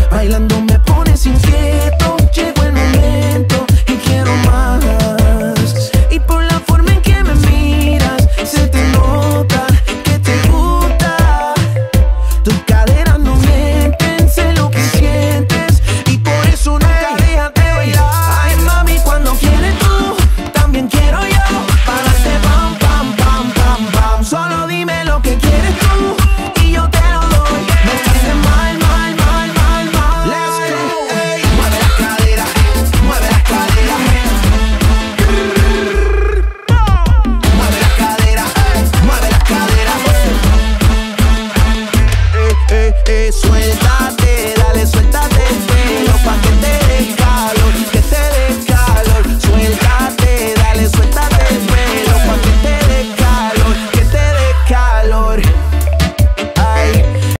Bailando me pones inquieto. Llegó el momento y quiero más. Y por la forma en que me miras, se te nota que te gusta. Tus caderas no mienten, sé lo que sientes y por eso nunca dejas de bailar. Ay, mami, cuando quieres tú, también quiero yo. Para darte pam, pam, pam, pam, pam. Solo dime lo que quieres tú y yo te lo doy. Me tienes mal, mal, mal, mal, mal. Let's go. Ey, mueve las caderas, mueve las caderas. Mueve las caderas, mueve las caderas. Suelta.